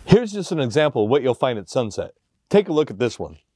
Here's just an example of what you'll find at sunset. Take a look at this one.